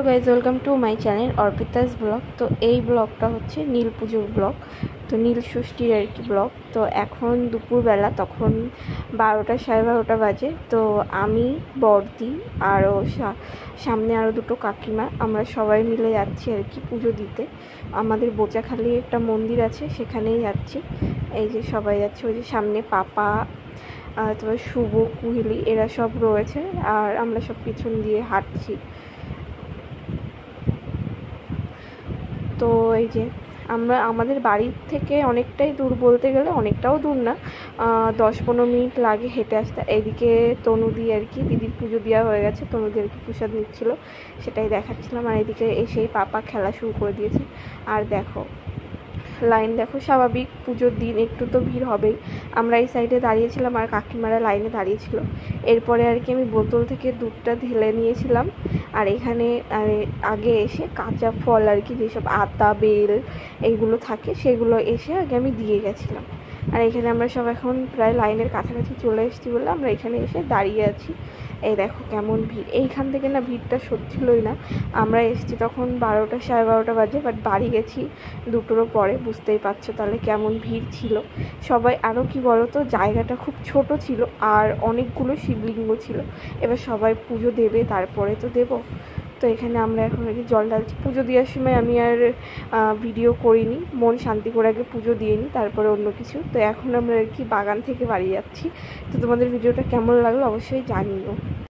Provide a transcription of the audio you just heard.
Guys, welcome to my channel Arpita's blog. তো এই ব্লগটা হচ্ছে নীল পুজোর ব্লগ, তো নীল ষষ্ঠীর আর কি ব্লগ। তো এখন দুপুরবেলা, তখন 12টা সাড়ে 12টা বাজে। তো আমি, বড়দি, আরও সামনে আরও দুটো কাকিমা, আমরা সবাই মিলে যাচ্ছি আর কি পুজো দিতে। আমাদের বোচাখালি একটা মন্দির আছে, সেখানেই যাচ্ছি। এই যে সবাই যাচ্ছে, ওই যে সামনে পাপা, তারপর শুভ, কুহিলি, এরা সব রয়েছে, আর আমরা সব পিছন দিয়ে হাঁটছি। তো এই যে আমাদের বাড়ির থেকে অনেকটাই দূর, বলতে গেলে অনেকটাও দূর না, 10-15 মিনিট লাগে হেঁটে আসতে। এইদিকে তনুদি আর কি, দিদির পুজো দেওয়া হয়ে গেছে, তনুদি আর কি প্রসাদ নিচ্ছিল, সেটাই দেখাচ্ছিলাম। আর এদিকে এসেই পাপা খেলা শুরু করে দিয়েছে। আর দেখো লাইন, দেখো, স্বাভাবিক পুজোর দিন একটু তো ভিড় হবেই। আমরা এই সাইডে দাঁড়িয়েছিলাম আর কাকিমারা লাইনে দাঁড়িয়েছিল। এরপরে আর কি আমি বোতল থেকে দুধটা ঢেলে নিয়েছিলাম। আর এখানে আগে এসে কাঁচা ফল আর কি, যেসব আতা, বেল এইগুলো থাকে, সেগুলো এসে আগে আমি দিয়ে গেছিলাম। আর এখানে আমরা সব এখন প্রায় লাইনের কাছাকাছি চলে এসেছি বলে আমরা এখানে এসে দাঁড়িয়ে আছি। এই দেখো কেমন ভিড়। এইখান থেকে না ভিড়টা সত্যিলই না। আমরা এসেছি তখন 12টা সাড়ে 12টা বাজে, বাট বাড়ি গেছি 2টোরও পরে। বুঝতেই পারছো তাহলে কেমন ভিড় ছিল সবাই। আরও কি বলো তো, জায়গাটা খুব ছোট ছিল আর অনেকগুলো শিবলিঙ্গ ছিল। এবার সবাই পুজো দেবে, তারপরে তো দেবো। তো এখানে আমরা এখন আর কি জল ঢালছি। পুজো দেওয়ার সময় আমি আর ভিডিও করিনি, মন শান্তি করে আগে পুজো দিয়ে নিই, তারপরে অন্য কিছু। তো এখন আমরা আর কি বাগান থেকে বাড়ি যাচ্ছি। তো তোমাদের ভিডিওটা কেমন লাগলো অবশ্যই জানিও।